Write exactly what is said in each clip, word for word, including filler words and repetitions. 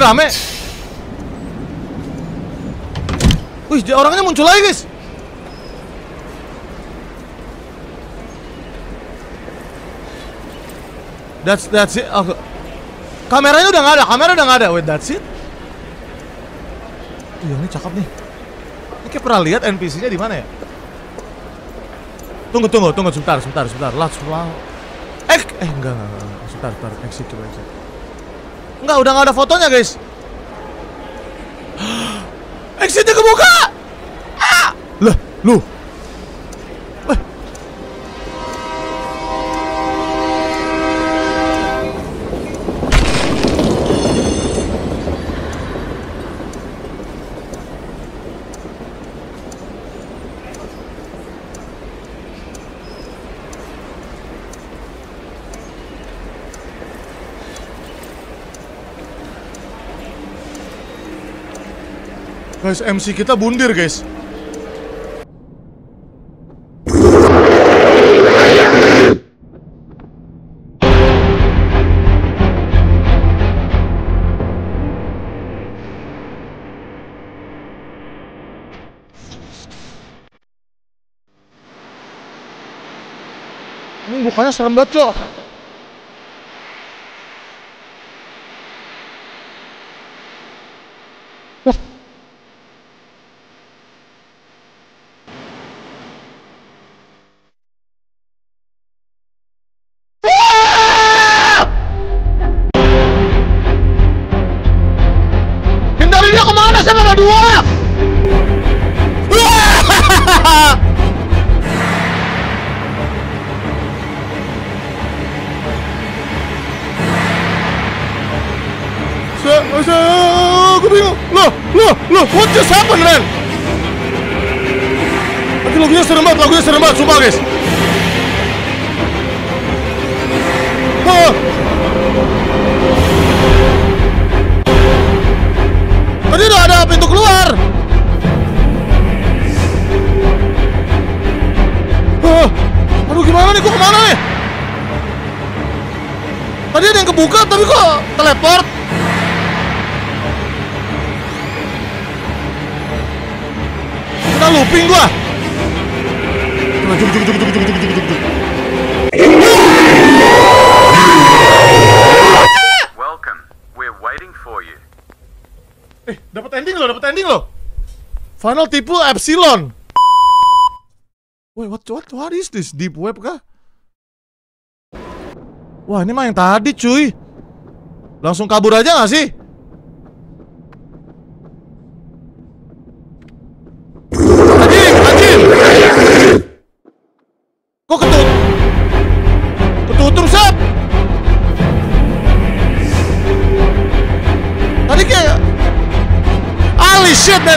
rame. Wih, orangnya muncul lagi guys. That's that's it. Oh, kameranya udah nggak ada, kamera udah nggak ada. Wait, that's it. Iya, ini cakep nih. Ini kayak pernah lihat N P C-nya di mana ya? Tunggu, tunggu, tunggu, sebentar, sebentar, sebentar. Let's wow. Eh, eh, enggak, enggak, enggak. Sebentar, sebentar. Exit, coba exit. Enggak, udah nggak ada fotonya, guys. Exitnya kebuka. Ah! Lah, lu. Wah. Guys, M C kita bundir, guys. Ini bukannya serem banget, Cok. Dua. Se, aku bingung. Loh, loh, loh, what just happened, Ren? Tapi lagunya serem banget, lagunya serem banget, sumpah guys. Hah. Tadi udah ada pintu keluar. Uh, aduh gimana nih, gua kemana nih? Tadi ada yang kebuka tapi kok teleport. Kita looping gua. Juk juk juk juk juk juk juk juk juk. Welcome. We're waiting for you. Eh, dapat ending loh, dapat ending loh. Final tipu Epsilon. Wait, what, what, what is this? Deep web kah? Wah, ini mah yang tadi, cuy. Langsung kabur aja nggak sih? Anjing, anjing. Kok ketut? Ketutup, Sep. Tadi kayak holy shit, man.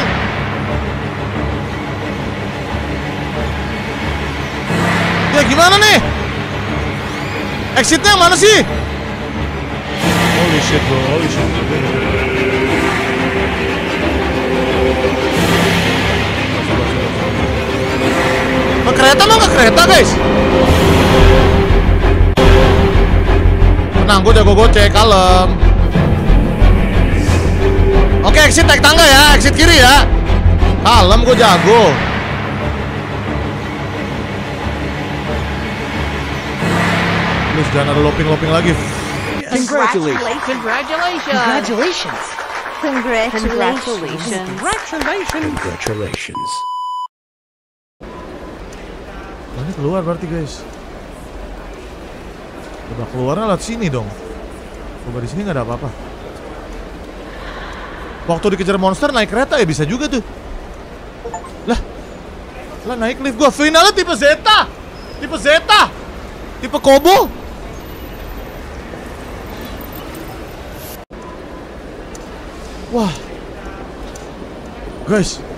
Ya gimana nih? Exitnya mana sih? Holy shit, bro. Holy shit. Ke kereta mah ke kereta, guys. Tenang, gue jago gocek, kalem. Oke, exit naik tangga ya, exit kiri ya. Kalem, gue jago. Please jangan ada looping-looping lagi. Congratulations. Congratulations. Congratulations. Congratulations. Congratulations. Congratulations. Nah, ini keluar berarti, guys. Udah keluarnya lewat sini dong. Coba di sini nggak ada apa-apa. Waktu dikejar monster naik kereta ya bisa juga tuh. Lah, lah naik lift gua. Finalnya tipe Zeta, tipe Zeta, tipe Kobo. Wah, guys,